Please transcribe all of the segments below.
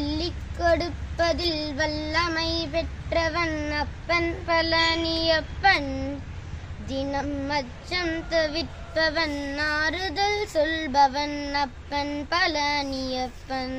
அள்ளிக் கொடுப்பதில் வல்லமை பெற்றவன் அப்பன் பழனியப்பன். தினம் அச்சம் தவிர்ப்பவன் ஆறுதல் சொல்பவன் அப்பன் பழனியப்பன்.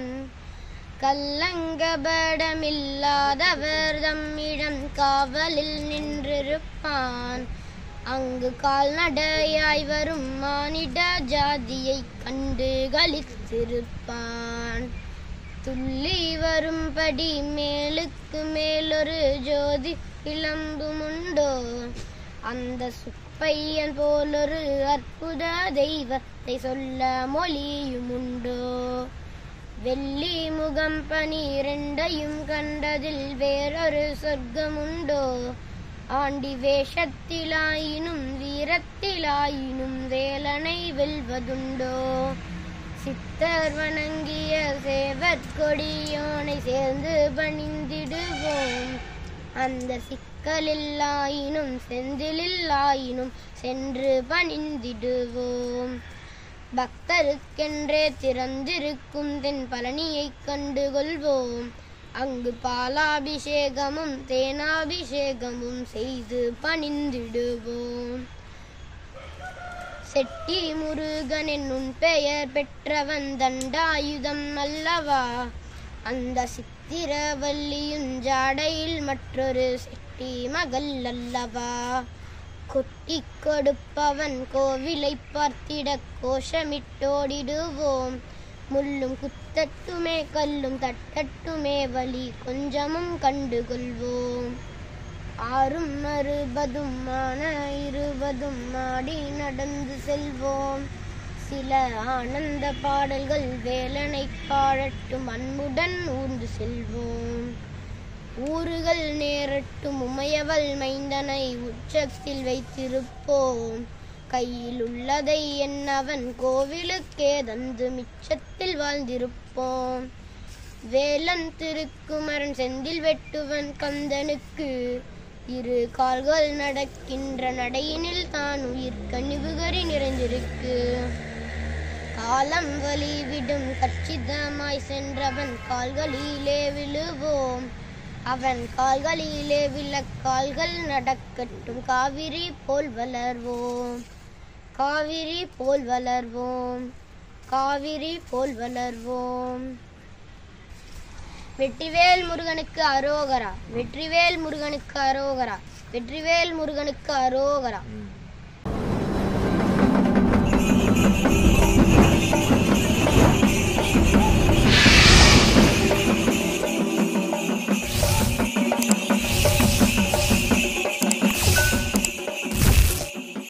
கல்லங்கபடமில்லாதவர் தம்மிடம் காவலில் நின்றிருப்பான். அங்கு கால்நடையாய் வரும் மானிட ஜாதியை கண்டு களித்திருப்பான். துள்ளி வரும்படி மேலுக்கு மேலொரு ஜோதி கிளம்புமுண்டோ, அந்த சுப்பையன் போலொரு அற்புத தெய்வத்தை சொல்ல மொழியுமுண்டோ. வெள்ளி முகம் 12 கண்டதில் வேறொரு சொர்க்கமுண்டோ, ஆண்டி வேஷத்திலாயினும் வீரத்திலாயினும் வேலனை வெல்வதுண்டோ. சித்தர் வணங்கிய சேவற்கொடியோனை சேர்ந்து பணிந்திடுவோம். அந்த சிக்கலில்லாயினும் செந்திலில்லாயினும் சென்று பணிந்திடுவோம். பக்தருக்கென்றே திறந்திருக்கும் தென் பழனியைக் கண்டுகொள்வோம். அங்கு பாலாபிஷேகமும் தேனாபிஷேகமும் செய்து பணிந்திடுவோம். செட்டி முருகன் என்னும் பெயர் பெற்றவன் தண்டாயுதம் அல்லவா, அந்த சித்திரவல்லியும் ஜாடையில் மற்றொரு செட்டி மகள் அல்லவா. கொட்டி கொடுப்பவன் கோவிலை பார்த்திட கோஷமிட்டோடிடுவோம். முள்ளும் குத்தட்டுமே கல்லும் தட்டட்டுமே வழி கொஞ்சமும் கண்டுகொள்வோம். 6 60 20 ஆடி நடந்து செல்வோம். சில ஆனந்த பாடல்கள் வேலனை பாடட்டும் அன்புடன் ஊர்ந்து செல்வோம். ஊறுகள் நேரட்டும் உமையவள் மைந்தனை உச்சத்தில் வைத்திருப்போம். கையில் உள்ளதை என்னவன் கோவிலுக்கே தந்து மிச்சத்தில் வாழ்ந்திருப்போம். வேலன் திருக்குமரன் செந்தில் வெட்டுவன் கந்தனுக்கு 2 கால்கள் நடக்கின்ற நடையினில் தான் உயிர் கனிவுகரி நிறைந்திருக்கு. காலம் வழிவிடும் கச்சிதமாய் சென்றவன் கால்களிலே விழுவோம். அவன் கால்களிலே விழக்கால்கள் நடக்கட்டும். காவிரி போல் வளர்வோம், காவிரி போல் வளர்வோம், காவிரி போல் வளர்வோம். வெற்றிவேல் முருகனுக்கு அரோகரா, வெற்றிவேல் முருகனுக்கு அரோகரா, வெற்றிவேல் முருகனுக்கு அரோகரா.